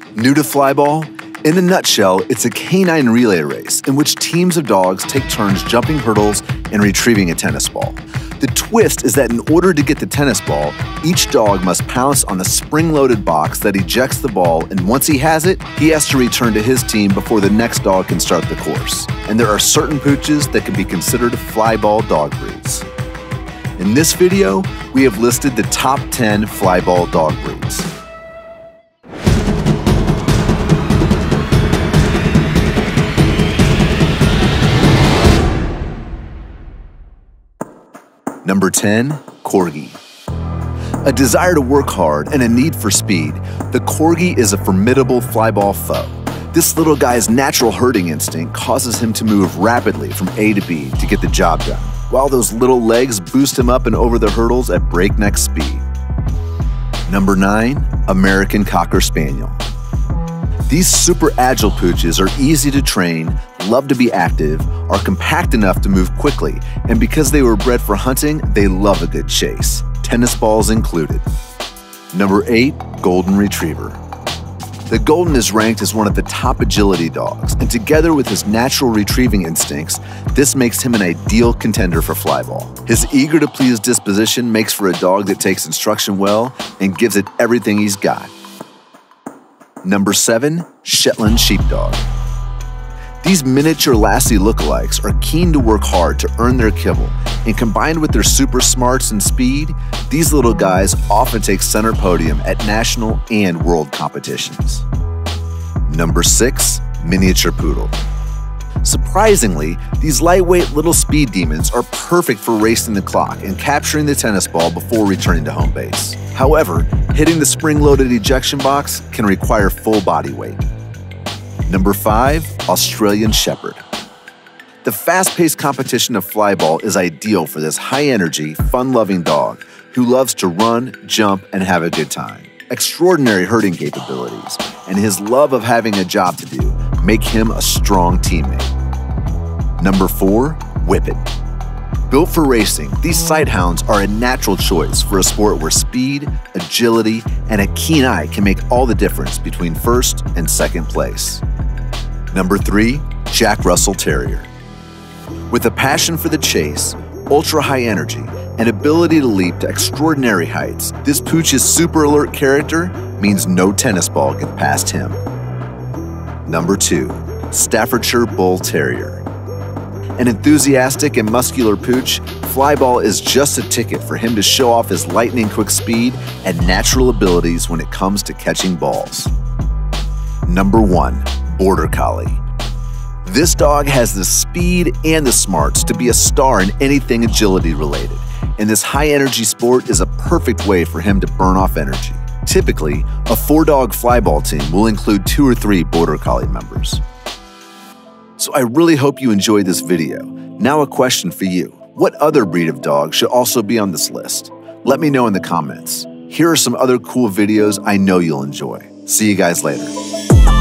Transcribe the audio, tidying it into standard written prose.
New to Flyball? In a nutshell, it's a canine relay race in which teams of dogs take turns jumping hurdles and retrieving a tennis ball. The twist is that in order to get the tennis ball, each dog must pounce on a spring-loaded box that ejects the ball, and once he has it, he has to return to his team before the next dog can start the course. And there are certain pooches that can be considered Flyball Dog Breeds. In this video, we have listed the top 10 Flyball Dog Breeds. Number 10, Corgi. A desire to work hard and a need for speed, the Corgi is a formidable flyball foe. This little guy's natural herding instinct causes him to move rapidly from A to B to get the job done, while those little legs boost him up and over the hurdles at breakneck speed. Number 9, American Cocker Spaniel. These super agile pooches are easy to train, love to be active, are compact enough to move quickly, and because they were bred for hunting, they love a good chase, tennis balls included. Number 8, Golden Retriever. The Golden is ranked as one of the top agility dogs, and together with his natural retrieving instincts, this makes him an ideal contender for flyball. His eager-to-please disposition makes for a dog that takes instruction well and gives it everything he's got. Number 7, Shetland Sheepdog. These miniature Lassie lookalikes are keen to work hard to earn their kibble, and combined with their super smarts and speed, these little guys often take center podium at national and world competitions. Number 6, Miniature Poodle. Surprisingly, these lightweight little speed demons are perfect for racing the clock and capturing the tennis ball before returning to home base. However, hitting the spring-loaded ejection box can require full body weight. Number 5, Australian Shepherd. The fast-paced competition of flyball is ideal for this high-energy, fun-loving dog who loves to run, jump, and have a good time. Extraordinary herding capabilities and his love of having a job to do make him a strong teammate. Number 4, Whippet. Built for racing, these sighthounds are a natural choice for a sport where speed, agility, and a keen eye can make all the difference between first and second place. Number 3, Jack Russell Terrier. With a passion for the chase, ultra-high energy, and ability to leap to extraordinary heights, this pooch's super alert character means no tennis ball gets past him. Number 2, Staffordshire Bull Terrier. An enthusiastic and muscular pooch, Flyball is just a ticket for him to show off his lightning-quick speed and natural abilities when it comes to catching balls. Number 1, Border Collie. This dog has the speed and the smarts to be a star in anything agility related, and this high-energy sport is a perfect way for him to burn off energy. Typically, a 4-dog flyball team will include 2 or 3 Border Collie members. So I really hope you enjoyed this video. Now a question for you. What other breed of dog should also be on this list? Let me know in the comments. Here are some other cool videos I know you'll enjoy. See you guys later.